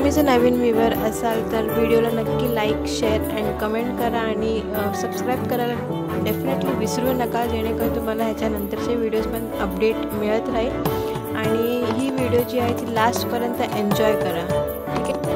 तुम्ही जर नवीन व्ह्यूवर असाल तर व्हिडिओला नक्की लाईक शेअर अँड कमेंट करा आणि सबस्क्राईब करायला डेफिनेटली विसरू नका, जेणेकरून तुम्हाला ह्याच्यानंतरचे व्हिडिओज पण अपडेट मिळत राहील। आणि ही व्हिडिओ जी आहे ती लास्टपर्यंत एन्जॉय करा, ठीक आहे।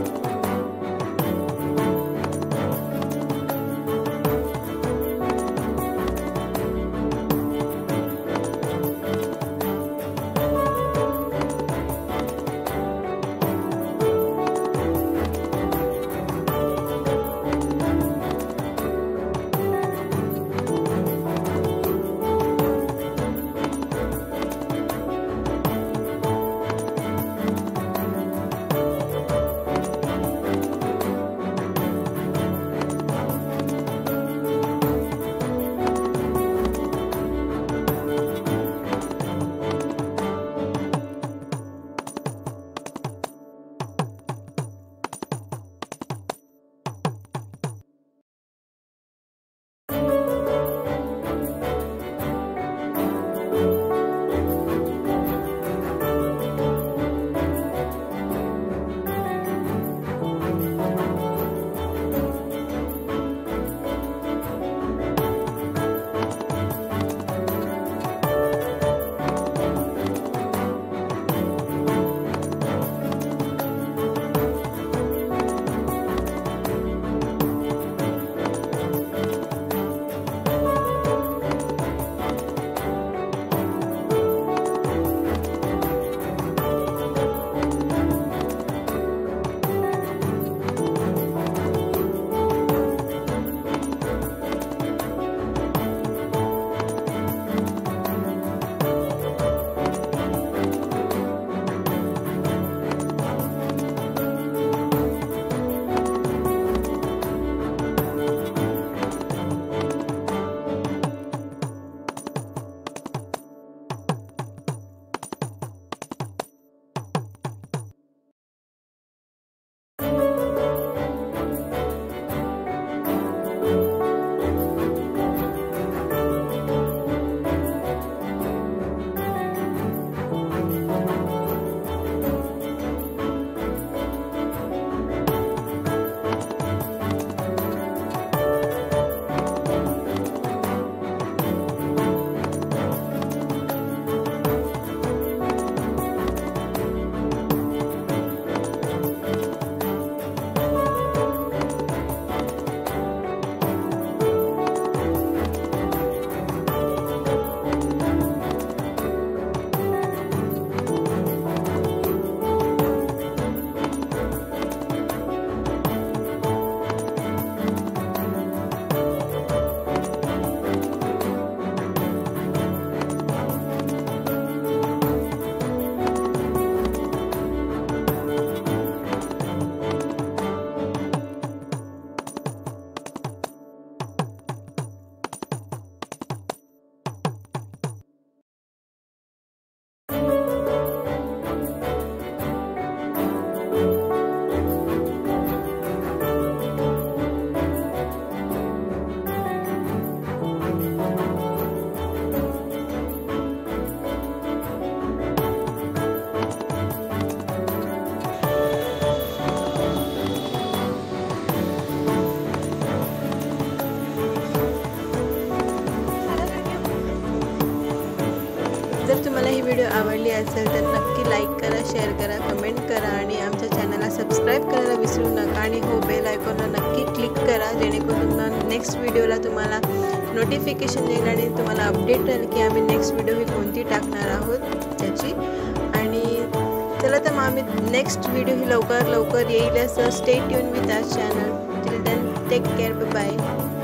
जर तुम्हाला ही व्हिडिओ आवडली असेल तर नक्की लाईक करा, शेअर करा, कमेंट करा आणि आमच्या चॅनलला सबस्क्राईब करायला विसरू नका। आणि हो, बेल आयकॉनला नक्की क्लिक करा, जेणेकरून तुम्हाला नेक्स्ट व्हिडिओला तुम्हाला नोटिफिकेशन येईल आणि तुम्हाला अपडेट राहील की आम्ही नेक्स्ट व्हिडिओ ही कोणती टाकणार आहोत त्याची। आणि चला तर मग आम्ही नेक्स्ट व्हिडिओ ही लवकर येईल, असं stay tune with our channel. Till then take care, bye bye.